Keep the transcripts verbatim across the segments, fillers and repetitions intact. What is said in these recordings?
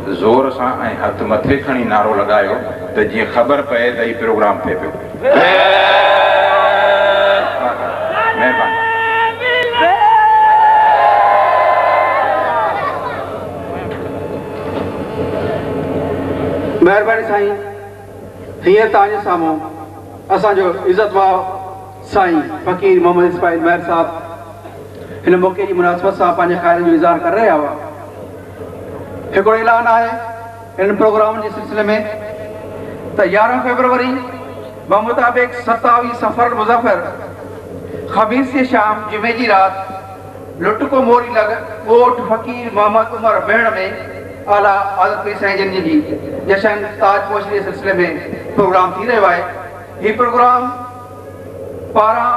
ज़ोर सां ऐं हथ मथे खणी नारो लॻायो त जीअं ख़बर पए त हीउ प्रोग्राम थिए पियो। महिरबानी। महिरबानी साईं। हींअर तव्हांजे साम्हूं असांजो इज़त वाह साईं फ़क़ीर मोहम्मद इस्माइल महर साहब हिन मौक़े जी मुनासिबत सां पंहिंजे ख़्यालनि जो इज़हार करे रहिया हुआ। हिकिड़ो ऐलान आहे हिन प्रोग्राम जे सिलसिले में त यारहं फरवरी बमुताबिक़ सतावीह सफ़र मुज़फ़र ख़मीस जे शाम जुमे जी राति लुटको मोरी लॻ ॻोठ फ़क़ीर मोहम्मद उमर भेण में आला आदत साईं जन जी जशन ताजपोशी जे सिलसिले में प्रोग्राम थी रहियो आहे। हीउ प्रोग्राम पारां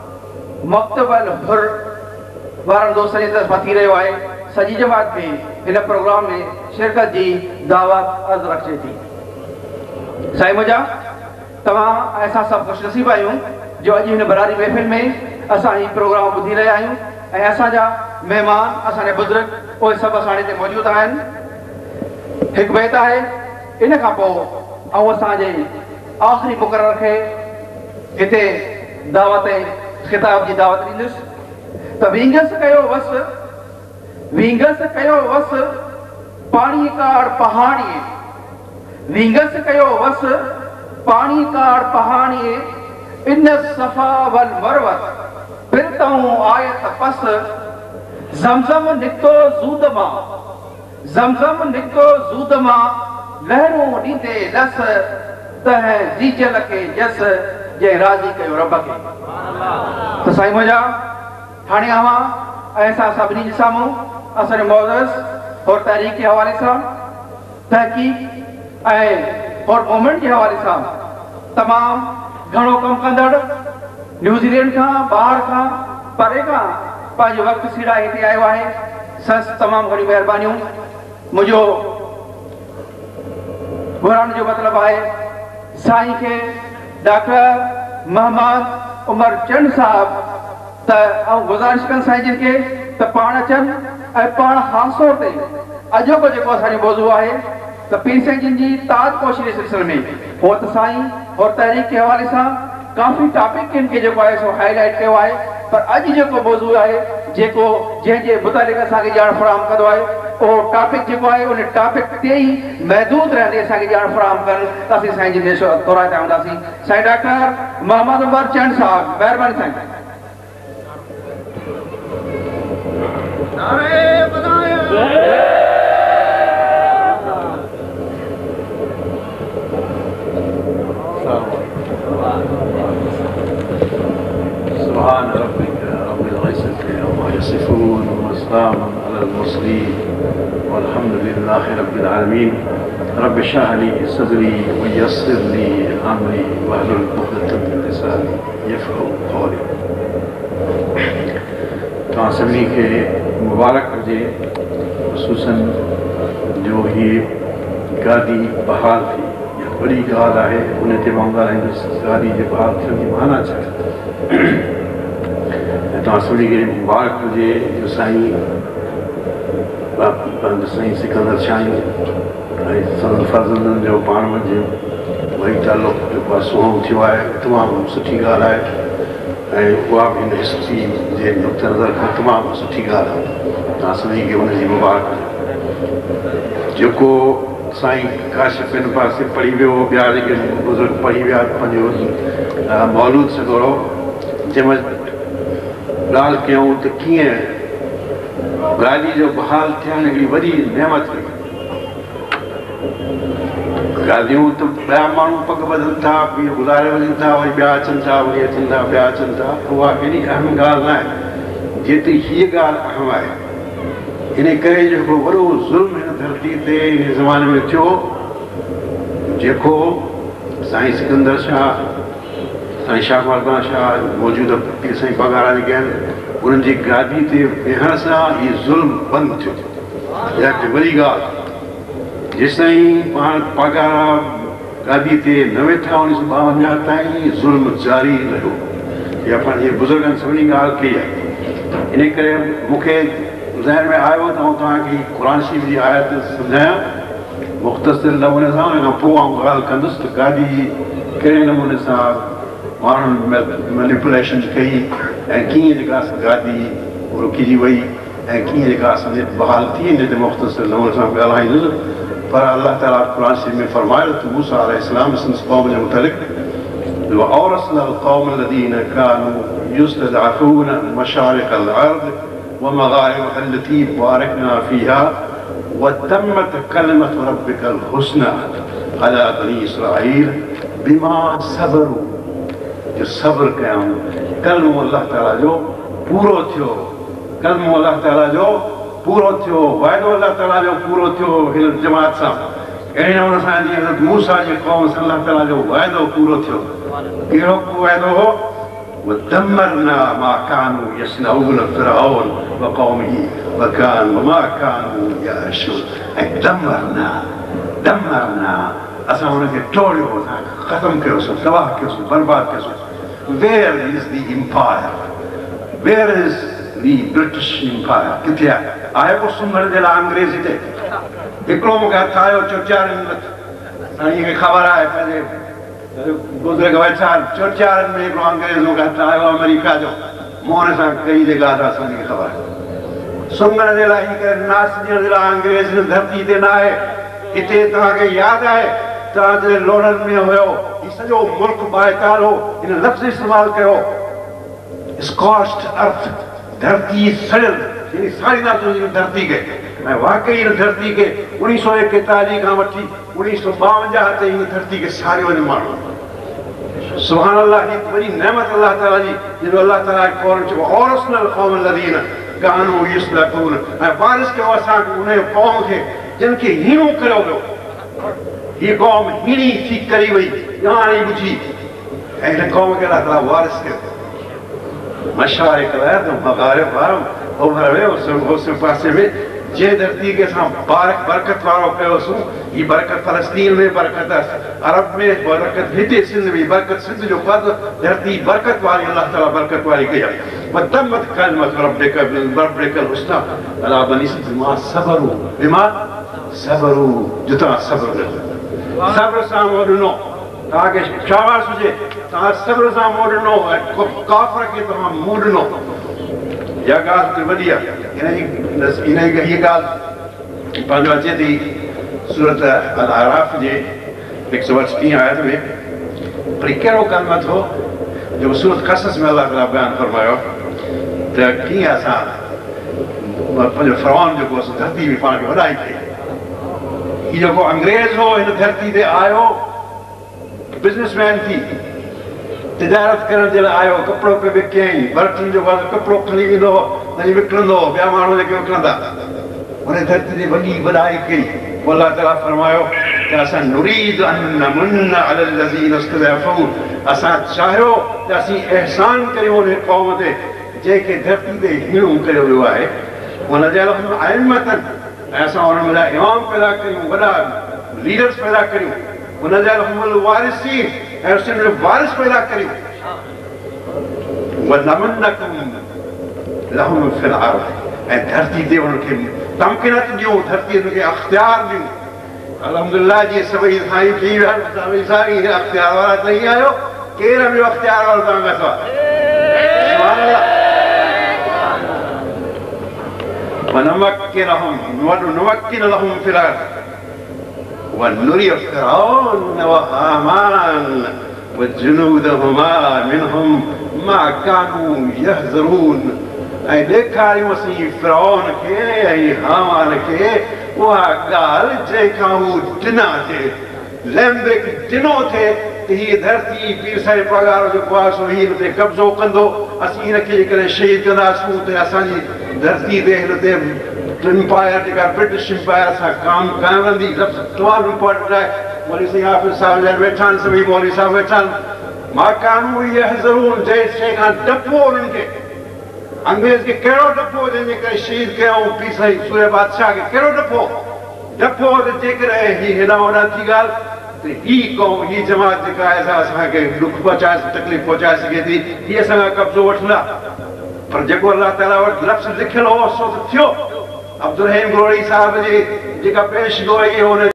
मक्तबल हुर वारनि दोस्तनि जी तरफ़ां थी रहियो आहे। सॼी जमात खे हिन प्रोग्राम में शिरकत जी दावत अर्ज़ु रखे थी। साईं मुंहिंजा तव्हां ऐं असां सभु ख़ुशनसीब आहियूं जो अॼु हिन बरारी महफ़िल में असां हीउ प्रोग्राम ॿुधी रहिया आहियूं ऐं असांजा महिमान असांजा बुज़ुर्ग उहे सभु असां हिते मौजूदु आहिनि। हिकु बैत आहे इन खां पोइ ऐं असांजे आख़िरी मुक़रर खे हिते दावत ख़िताब जी दावत ॾींदुसि त विंगस कयो वस विंगस कयो वस पाणी काड़ पहाड़ीअ विंगस कयो वस पाणी काड़ पहाड़ीअ इन सफ़ा वल मरवत फिरतऊं आयत पस ज़मज़म निकितो ज़ूद मां ज़मज़म निकितो ज़ूद मां लहरूं ॾींदे लस तह जीजल खे जस जंहिं राज़ी कयो रब खे। त साईं मुंहिंजा हाणे अवां ऐं असां सभिनी जे साम्हूं असांजे मौज़ज़ और तहरीक जे हवाले सां तहक़ीक़ ऐं और मूवमेंट जे हवाले सां तमामु घणो कमु कंदड़ न्यूज़ीलैंड खां ॿाहिरि खां परे खां पंहिंजो वक़्तु सीड़ा हिते आयो आहे। सस तमामु घणी महिरबानियूं। मुंहिंजो घुरण जो मतिलबु आहे साईं खे डॉक्टर मोहम्मद उमर चंद साहब त ऐं गुज़ारिश कनि साईं जिन खे त पाण अचनि ऐं पाण ख़ासि तौर ते अॼोको जेको असांजो मौज़ू आहे त पीर साईं जिन जी ताजपोशी जे सिलसिले में उहो त साईं और तहरीक जे हवाले सां काफ़ी टॉपिक किन खे जेको आहे सो हाईलाइट कयो आहे पर अॼु जेको मौज़ू आहे जेको जंहिंजे मुतालिक़ असांखे ॼाण फ़राहम कंदो आहे उहो टॉपिक जेको आहे उन टॉपिक ते ई महदूद रहंदे असांखे ॼाण फ़राहम कनि त असीं साईं जिन जे तौराए था हूंदासीं। साईं डॉक्टर मोहम्मद उमर चंद साहब महिरबानी साईं। سبحان ربك رب العزة عما يصفون وسلام على المرسلين والحمد لله رب العالمين رب اشرح لي صدري ويسر لي أمري واحلل عقدة من لساني يفقهوا قولي। तव्हां सभिनी खे मुबारक हुजे ख़ुसूसन जो हीअ गादी बहाल थी इहा वॾी ॻाल्हि आहे। उन ते मां ॻाल्हाईंदुसि गादी जे बहाल थियण जी माना छा आहे। ऐं तव्हां सभिनी खे मुबारक हुजे जो साईं साईं सिकंदर शाही ऐं संदन फज़लनि जो पाण मंझि वरी तालुक़ु जेको आहे सुहिणो थियो आहे तमामु सुठी ॻाल्हि आहे ऐं उहा बि हिन हिस्ट्री जे नुक़्ते नज़र खां तमामु सुठी ॻाल्हि आहे। तव्हां सभिनी खे हुनजी मुबारक। जेको साईं काशिफ़ हिन पासे पढ़ी वियो ॿिया जेके बुज़ुर्ग पढ़ी विया पंहिंजो मौलूद सॻोड़ो जंहिंमहिल ॻाल्हि कयूं त कीअं गाॾी जो बहाल थियणु हिकिड़ी वॾी नेमत हुई। गाॾियूं त ॿिया माण्हू पग ॿधनि था ॿी गुज़ारे वञनि था वरी ॿिया अचनि था वरी अचनि था ॿिया अचनि था उहा एॾी अहम ॻाल्हि न आहे जेतिरी हीअ ॻाल्हि अहम आहे। इन करे जो हिकिड़ो वॾो ज़ुल्म हिन धरती ते हिन ज़माने में थियो जेको साईं सिकंदर शाह साईं शाह मर्दाना शाह मौजूदा पीर साईं पघारा जेके आहिनि उन्हनि जी गादी ते वेहण सां हीअ ज़ुल्म बंदि थियो। इहा हिकु वॾी ॻाल्हि जेसिताईं पाण पघारा गादी ते न वेठा उणिवीह सौ ॿावंजाह ताईं ज़ुल्म जारी रहियो। इहा पंहिंजे बुज़ुर्गनि सभिनी ॻाल्हि कई आहे। इन करे मूंखे ज़हन में आयो त आउं तव्हांखे क़ुर शरीफ़ जी आयत सम्झायां मुख़्तसिर नमूने सां हिन खां पोइ आउं ॻाल्हि कंदुसि त गाॾी कहिड़े नमूने सां माण्हुनि मैनिपुलेशन कई ऐं कीअं जेका गाॾी रुकिजी वई ऐं कीअं जेका असांजे बहाल थी हिन ते मुख़्तसिर नमूने सां ॻाल्हाईंदुसि पर अलाह ताला क़ुरान शरीफ़ में फरमायो त मूसा अलैहिस्सलाम संदसि क़ौम जे मुतलिक़ وأورثنا القوم الذين كانوا يستضعفون مشارق الأرض ومغاربها التي باركنا فيها وتمت كلمة ربك الحسنى على بني إسرائيل بما صبروا जो सब्र कयूं कलमो अल्लाह ताला जो पूरो थियो कलमो अल्लाह ताला जो पूरो थियो वाइदो अल्लाह ताला जो पूरो थियो हिन जमात सां अहिड़े नमूने सां जीअं हज़रत मूसा जी क़ौम सां अल्लाह ताला जो वाइदो पूरो थियो कहिड़ो वाइदो हो ودمرنا ما كانوا يصنعون فرعون وقومه وكان وما كانوا يعيشون دمرنا دمرنا असां हुनखे टोड़ियो ख़तमु कयोसीं तबाह कयोसीं बर्बाद कयोसीं where is the empire where is the British empire किथे आहे आहे को सुम्हण जे लाइ अंग्रेज़ हिते हिकिड़ो मूंखे हथु आयो चोचारियुनि में साईं खे ख़बर आहे पंहिंजे गुज़रे वेठा चोचारियुनि में हिकिड़ो अंग्रेज़ मूंखे हथु आयो अमेरिका जो मोहन सां कई जेका आहे असांखे ख़बर आहे सुम्हण जे लाइ इन करे नास ॾियण जे लाइ अंग्रेज़ धरती ते न आहे हिते तव्हांखे यादि आहे तव्हांजे लोणनि में हुयो ही सॼो मुल्क बाहिताल हो हिन लफ़्ज़ इस्तेमालु कयो स्कॉच्ड अर्थ धरती सड़ियल यानी साड़ींदासीं हिन धरती खे ऐं वाक़ई हिन धरती खे उणिवीह सौ एकतालीह खां वठी उणिवीह सौ ॿावंजाह ताईं हिन धरती खे साड़ियो वञे माण्हू सुभान अल्लाह ही वॾी नेमत अल्लाह ताला जी जिन अल्लाह ताला क़ौम चयो औरसनल क़ौम लदीन कानू यस्लकून ऐं वारिस कयो असांखे उन क़ौम खे जिन खे हीणो कयो वियो हीअ क़ौम हीणी थी करी वई ॼाणी ॿुधी ऐं हिन क़ौम खे अलाह ताला वारिस कयो मशारिक़ अलअर्द मग़ारिब वारो ओभर वियो ओसि पासे में जंहिं धरती खे असां बारक बरकत वारो कयोसीं हीअ बरकत फलस्तीन में बरकत आहे अरब में बरकत हिते सिंध में बरकत सिंध जो पद धरती बरकत वारी अलाह ताला बरकत वारी कई आहे वतमत कलमत रब्बिक रब्बिकल हुस्ना अला बनी बिमा सबरू बिमा सबरू जो तव्हां सब्र कयो सब्र सां मोह ॾिनो तव्हांखे शाबाश हुजे तव्हां सब्र सां मोह ॾिनो ऐं काफ़िर खे तव्हां मुंहुं ॾिनो इहा ॻाल्हि वॾी आहे हिन जी हीअ ॻाल्हि पंहिंजो अचे थी सूरत अल आराफ़ जे हिकु सौ अठटीह आयत में पर कहिड़ो कलमत हो जेको सूरत क़सस में अलाह ताला बयानु फरमायो त कीअं असां पंहिंजो फ़रौन जेको असां धरती में पाण खे वॾाई कई हीउ जेको अंग्रेज़ हो हिन धरती ते आयो बिज़नेसमैन थी तिजारत करण जे लाइ आयो कपिड़ो पियो विकियईं बर्तन जो कपिड़ो खणी वेंदो वरी विकिणंदो ॿिया माण्हू जेके विकिणंदा हुन धरती ते वॾी वॾाई कई पोइ अलाह ताला फरमायो त असां नुरीद अन नमुन्न अलल लज़ीन इस्तज़अफ़ू असां चाहियो त असीं अहसान करियूं हुन क़ौम ते जंहिंखे धरती ते हीणो कयो वियो आहे हुन जे लाइ अइम्मतन ऐं असां हुन लाइ इमाम पैदा करियूं वॾा लीडर्स पैदा करियूं हुन जा वारिसीन ऐं उन वारिस पैदा करियूं लहुम फिल अर्ज़ ऐं धरती ते हुनखे तमकिनत ॾियूं धरती हुनखे अख़्तियार ॾियूं अल्हम्दुलिल्लाह जीअं सभई साईं थी विया सभई साईं अख़्तियार वारा तई आहियो केरु ॿियो अख़्तियार वारो तव्हां खां ونمكن لهم في الأرض ونري فرعون وهامان وجنودهما منهم ما كانوا يحذرون ऐं ॾेखारियूं असीं फ़िरऔन खे ऐं हामान खे उहा ॻाल्हि जंहिंखां हू ॾिना थिए लैम्ब्रिक ॾिनो थिए त हीअ धरती पीर साहिब पगार जेको आहे सो हीअ हिन ते कब्ज़ो कंदो असीं हिनखे जेकॾहिं शहीद कंदासीं त असांजी धरती ते हिन ते एम्पायर जेका ब्रिटिश एम्पायर सां काम कायम रहंदी तमामु इम्पोर्टेंट आहे मौलवी साईं हाफ़िज़ साहिब वेठा आहिनि सभई मौलवी साहिब वेठा आहिनि मां कानू इहे ज़रूरु जंहिं शइ खां डपो उन्हनि खे अंग्रेज़ खे कहिड़ो डपो जंहिंजे करे शहीद कयऊं पीर साईं सूर्य बादशाह खे कहिड़ो डपो डपो त जेकॾहिं हीअ हेॾां होॾां थी ॻाल्हि त हीअ क़ौम हीअ जमात जेका आहे असांखे ॾुख पहुचाए तकलीफ़ पहुचाए सघे थी हीअ असां खां कब्ज़ो वठंदा पर जेको अलाह ताला वटि लफ़्ज़ लिखियलु हो सो त थियो अब्दुल रहीम गोड़ी साहिब जी जेका पेश गोई हुन